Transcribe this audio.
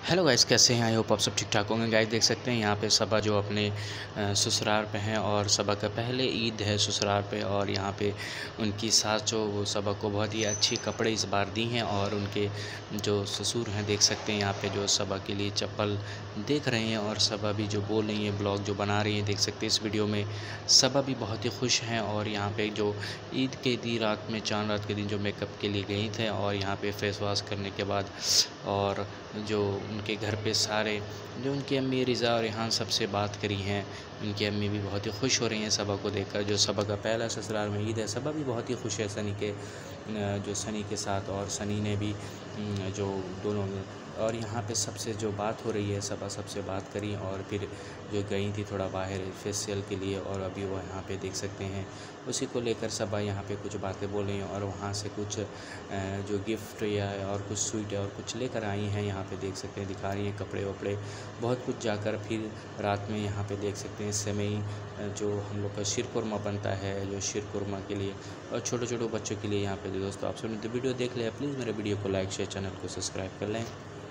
Hello guys, कैसे हैं? I hope आप सब ठीक ठाक होंगे। गाइस देख सकते हैं यहाँ पे सबा जो अपने ससुराल पे हैं और सबा का पहले ईद है ससुराल पे। और यहाँ पे उनकी सास जो वो सबा को बहुत ही अच्छी कपड़े इस बार दी हैं। और उनके जो ससुर हैं देख सकते हैं यहाँ पे जो सबा के लिए चप्पल देख रहे हैं। और सबा भी जो बोल रही हैं, ब्लॉग जो बना रही हैं, देख सकते हैं इस वीडियो में सबा भी बहुत ही खुश हैं। और यहाँ पे जो ईद के दी रात में चांद रात के दिन जो मेकअप के लिए गई थे और यहाँ पे फेस वॉश करने के बाद और जो उनके घर पे सारे जो उनकी अम्मी रिज़ा और रेहान सबसे बात करी हैं। उनकी अम्मी भी बहुत ही खुश हो रही हैं सबा को देखकर। जो सबा का पहला ससुराल में ईद है, सबा भी बहुत ही खुश है सनी के जो सनी के साथ। और सनी ने भी जो दोनों और यहाँ पे सबसे जो बात हो रही है, सबा सबसे बात करी और फिर जो गई थी थोड़ा बाहर फेशियल के लिए। और अभी वो यहाँ पे देख सकते हैं उसी को लेकर सबा यहाँ पे कुछ बातें बोल रही हैं। और वहाँ से कुछ जो गिफ्ट या और कुछ स्वीट और कुछ लेकर आई हैं। यहाँ पे देख सकते हैं, दिखा रही हैं कपड़े वपड़े बहुत कुछ। जाकर फिर रात में यहाँ पे देख सकते हैं सेवई जो हम लोग का शीरकुरमा बनता है, जो शीरकुरमा के लिए और छोटे छोटे बच्चों के लिए यहाँ पे दोस्तों आप सब ने तो वीडियो देख लिया। प्लीज़ मेरे वीडियो को लाइक शेयर, चैनल को सब्सक्राइब कर लें।